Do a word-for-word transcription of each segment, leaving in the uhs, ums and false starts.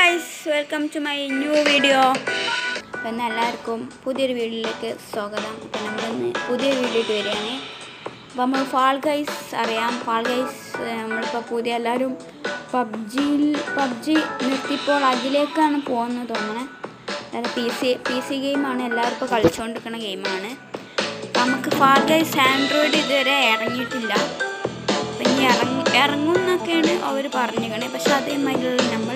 guys, welcome to my new video. അപ്പോൾ എല്ലാവർക്കും പുതിയൊരു വീഡിയോയിലേക്ക് സ്വാഗതം. അപ്പോൾ നമ്മളിന്ന് പുതിയൊരു വീഡിയോ വരികയാണ്. അപ്പോൾ നമ്മൾ ഫാൾ ഗൈസ് അറിയാം. ഫാൾ ഗൈസ് നമ്മളിപ്പോൾ പുതിയ എല്ലാവരും പബ്ജിയിൽ പബ്ജി നിർത്തിയപ്പോൾ അതിലേക്കാണ് പോകുന്നത് തോന്നണേ. അതായത് പി സി പി സി ഗെയിമാണ് എല്ലാവരും ഇപ്പോൾ കളിച്ചുകൊണ്ടിരിക്കുന്ന ഗെയിമാണ്. നമുക്ക് ഫാൾ ഗൈസ് ആൻഡ്രോയിഡ് ഇതുവരെ ഇറങ്ങിയിട്ടില്ല. അപ്പം ഇനി ഇറങ്ങി ഇറങ്ങും എന്നൊക്കെയാണ് അവർ പറഞ്ഞിരിക്കണേ. പക്ഷെ അതേമാതിരിയുള്ള നമ്മൾ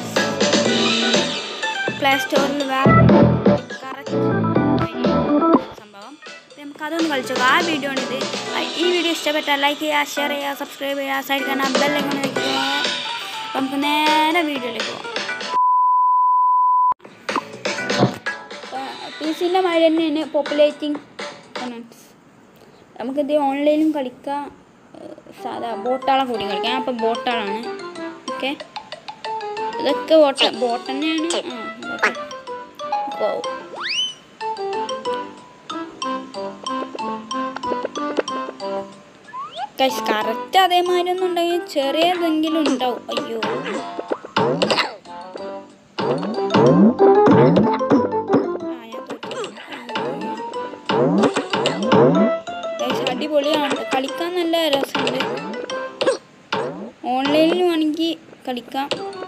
പ്ലേ സ്റ്റോറിൽ വേറെ കറക്റ്റ് സംഭവം നമുക്കതൊന്ന് കളിച്ചോ. ആ വീഡിയോ ആണിത്. ഈ വീഡിയോ ഇഷ്ടപ്പെട്ടാൽ ലൈക്ക് ചെയ്യുക, ഷെയർ ചെയ്യുക, സബ്സ്ക്രൈബ് ചെയ്യുക, സൈഡ് കാണാൻ ബെല്ലൈക്കൺ വയ്ക്കുക. നമുക്ക് നേരെ വീഡിയോയിലേക്ക് പോകാം. പി സിയിലെ മാതിരി തന്നെയാണ് പോപ്പുലേറ്റിംഗ് കമൻറ്റ്സ്. നമുക്കിത് ഓൺലൈനിലും കളിക്കാം, സാധാ ബോട്ടാളെ കൂടി കളിക്കാം. അപ്പം ബോട്ടാളാണ്. ഓക്കെ, ഇതൊക്കെ ബോട്ട് ബോട്ട് തന്നെയാണ്. ആ ഗൈസ് കറക്റ്റ് അതേമാതിരി ഒന്നും ഉണ്ടെങ്കിൽ ചെറിയതെങ്കിലും ഉണ്ടാവും. അയ്യോ ഗൈസ് അടിപൊളിയാണ്, കളിക്കാൻ നല്ല രസമുണ്ട്. ഓൺലൈനിൽ വേണമെങ്കിൽ കളിക്കാം.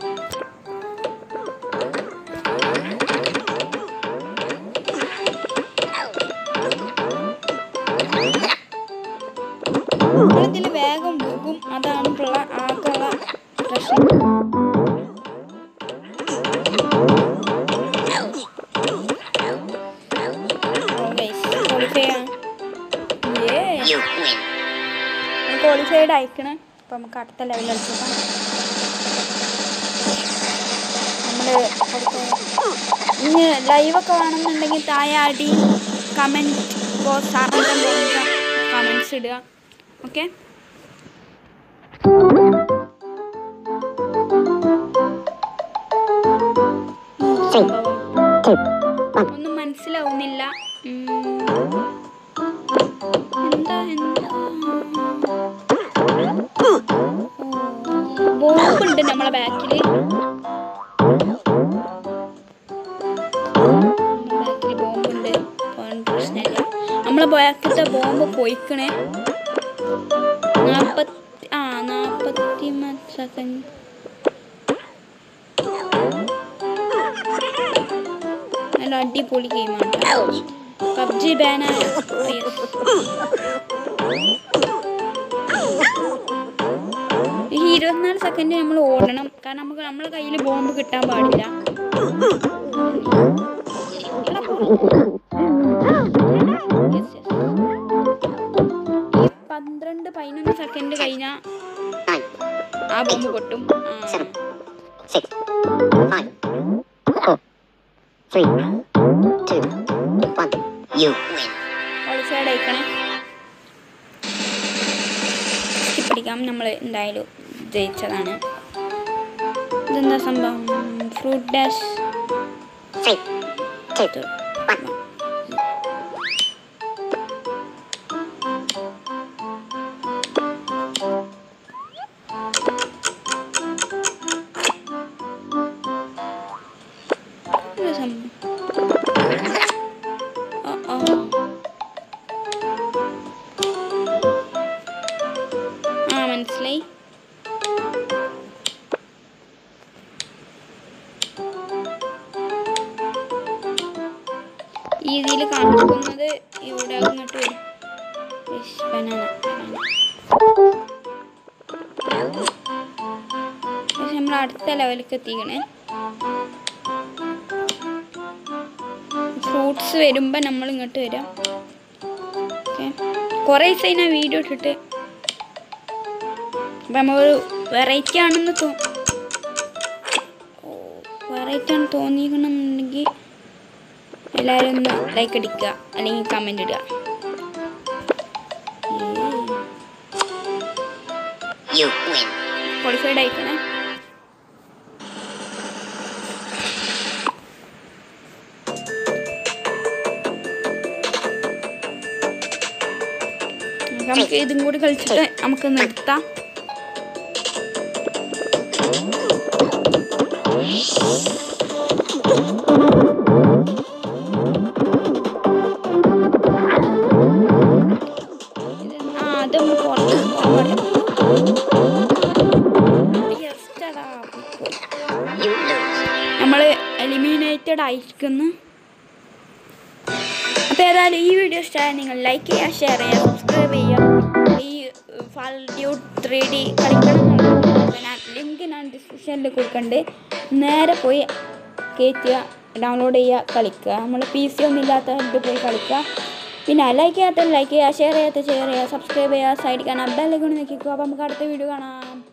ഇതിൽ വേഗം പോകും, അതാണ് ആകെയുള്ള പ്രശ്നം. ക്വാളിഫൈഡ് അയക്കണേ. അപ്പം നമുക്ക് അടുത്ത ലെവലിൽ കളിച്ചേക്കാം. നമ്മൾ ഇനി ലൈവൊക്കെ വേണമെന്നുണ്ടെങ്കിൽ താഴെ അടി കമൻറ്റ് ബോക്സ് അറിഞ്ഞ കമൻറ്റ്സ് ഇടുക. ഓക്കെ, ഒന്നും മനസ്സിലാവുന്നില്ല. എന്താ എന്താ ബോംബുണ്ട് നമ്മളെ ബാക്കില്. ബാക്കില് ബോംബുണ്ട്, പ്രശ്നമില്ല. നമ്മളെ ബാക്കിലത്തെ ബോംബ് പോയിക്കണേ. നാപ്പത്തി ആ നാപ്പത്തി സെക്കൻഡ്. നല്ല അടിപൊളി ഗെയിമാണ്. പബ്ജി ബാനായ ഈ ഇരുപത്തിനാല് സെക്കൻഡ് നമ്മൾ ഓടണം. കാരണം നമുക്ക് നമ്മളെ കയ്യിൽ ബോംബ് കിട്ടാൻ പാടില്ല. ഈ പന്ത്രണ്ട് പതിനൊന്ന് സെക്കൻഡ് കഴിഞ്ഞാൽ ആ ബോംബ് പൊട്ടും. ക്വാളിഫൈഡ് ആയിക്കണേ. പിടിക്കാം, നമ്മൾ എന്തായാലും ജയിച്ചതാണ്. ഇതെന്താ സംഭവം? ഫ്രൂട്ട് ഡാഷ് മനസ്സിലായി. ഇതിൽ കാണിക്കുന്നത് ഇവിടെ അങ്ങോട്ട് വരും. പക്ഷെ നമ്മൾ അടുത്ത ലെവലിലേക്ക് എത്തിക്കണേ. ഫ്രൂട്ട്സ് വരുമ്പോൾ നമ്മൾ ഇങ്ങോട്ട് വരാം. ഓക്കെ, കുറേ ദിവസമായി ഞാൻ വീഡിയോ ഇട്ടിട്ട്. അപ്പം നമ്മളൊരു വെറൈറ്റി ആണെന്ന് തോ വെറൈറ്റി ആണ് തോന്നിക്കണമെന്നുണ്ടെങ്കിൽ എല്ലാവരും ഒന്ന് ലൈക്ക് അടിക്കുക, അല്ലെങ്കിൽ കമൻ്റ് ഇടുക. ക്വാളിഫൈഡ് ആയിക്കണേ. നമുക്ക് ഇതും കൂടി കളിച്ചിട്ട് നമുക്ക് നിർത്താം. ആ അതൊന്ന് പുറത്ത് നമ്മൾ എലിമിനേറ്റഡ് ആയിരിക്കുന്നു. അപ്പോൾ ഏതായാലും ഈ വീഡിയോ ഇഷ്ടമായാൽ നിങ്ങൾ ലൈക്ക് ചെയ്യുക, ഷെയർ ചെയ്യുക, സബ്സ്ക്രൈബ് ചെയ്യുക. ഈ ഫാൾ ഡ്യൂട്ട് ത്രീ ഡി കളിക്കണം എന്നുള്ളത് ഞാൻ ലിങ്ക് ഞാൻ ഡിസ്ക്രിപ്ഷനിൽ കൊടുക്കുന്നുണ്ട്. നേരെ പോയി കയറ്റുക, ഡൗൺലോഡ് ചെയ്യുക, കളിക്കുക. നമ്മൾ പി സി ഒന്നും ഇല്ലാത്തവർക്ക് പോയി കളിക്കുക. പിന്നെ ലൈക്ക് ചെയ്യാത്ത ലൈക്ക് ചെയ്യുക, ഷെയർ ചെയ്യാത്ത ഷെയർ ചെയ്യുക, സബ്സ്ക്രൈബ് ചെയ്യുക, സൈഡിൽ കാണാൻ ബെല്ലൈക്കൺ നോക്കിക്കുക. അപ്പോൾ നമുക്ക് അടുത്ത വീഡിയോ കാണാം.